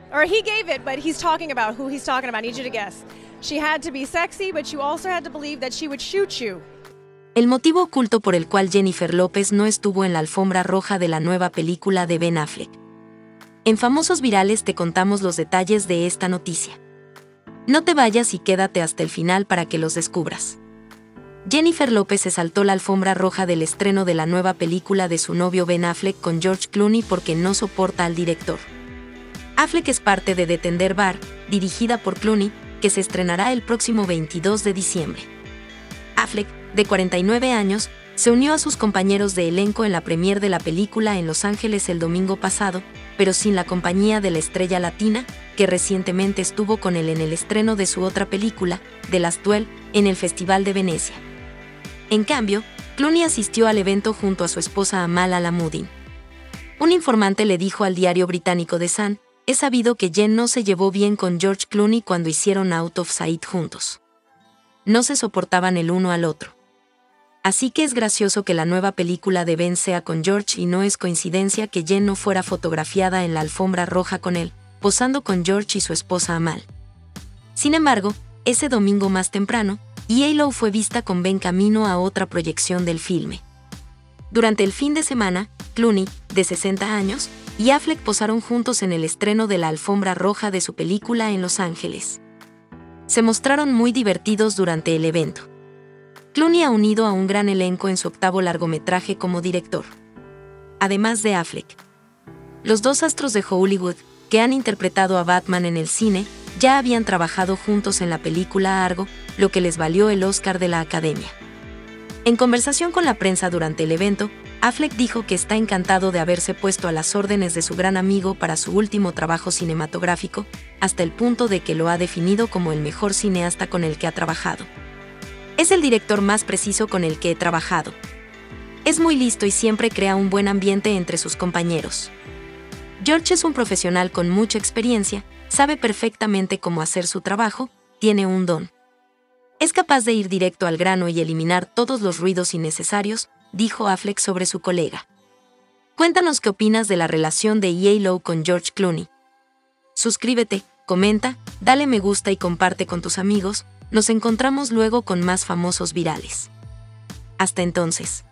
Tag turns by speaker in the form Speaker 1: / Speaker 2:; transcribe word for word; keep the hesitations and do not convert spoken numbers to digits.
Speaker 1: Or he gave it, but he's talking about who he's talking about. I need you to guess. She had to be sexy, but you also had to believe that she would shoot you.
Speaker 2: El motivo oculto por el cual Jennifer López no estuvo en la alfombra roja de la nueva película de Ben Affleck. En Famosos Virales te contamos los detalles de esta noticia. No te vayas y quédate hasta el final para que los descubras. Jennifer López se saltó la alfombra roja del estreno de la nueva película de su novio Ben Affleck con George Clooney porque no soporta al director. Affleck es parte de The Tender Bar, dirigida por Clooney, que se estrenará el próximo veintidós de diciembre. Affleck, de cuarenta y nueve años, se unió a sus compañeros de elenco en la premier de la película en Los Ángeles el domingo pasado, pero sin la compañía de la estrella latina, que recientemente estuvo con él en el estreno de su otra película, The Last Duel, en el Festival de Venecia. En cambio, Clooney asistió al evento junto a su esposa Amal Alamuddin. Un informante le dijo al diario británico The Sun: "Es sabido que Jen no se llevó bien con George Clooney cuando hicieron Out of Sight juntos. No se soportaban el uno al otro. Así que es gracioso que la nueva película de Ben sea con George y no es coincidencia que Jen no fuera fotografiada en la alfombra roja con él, posando con George y su esposa Amal". Sin embargo, ese domingo más temprano, J-Lo fue vista con Ben camino a otra proyección del filme. Durante el fin de semana, Clooney, de sesenta años, y Affleck posaron juntos en el estreno de la alfombra roja de su película en Los Ángeles. Se mostraron muy divertidos durante el evento. Clooney ha unido a un gran elenco en su octavo largometraje como director. Además de Affleck, los dos astros de Hollywood, que han interpretado a Batman en el cine, ya habían trabajado juntos en la película Argo, lo que les valió el Oscar de la Academia. En conversación con la prensa durante el evento, Affleck dijo que está encantado de haberse puesto a las órdenes de su gran amigo para su último trabajo cinematográfico, hasta el punto de que lo ha definido como el mejor cineasta con el que ha trabajado. "Es el director más preciso con el que he trabajado. Es muy listo y siempre crea un buen ambiente entre sus compañeros. George es un profesional con mucha experiencia, sabe perfectamente cómo hacer su trabajo, tiene un don. Es capaz de ir directo al grano y eliminar todos los ruidos innecesarios", dijo Affleck sobre su colega. Cuéntanos qué opinas de la relación de J-Lo con George Clooney. Suscríbete, comenta, dale me gusta y comparte con tus amigos. Nos encontramos luego con más Famosos Virales. Hasta entonces.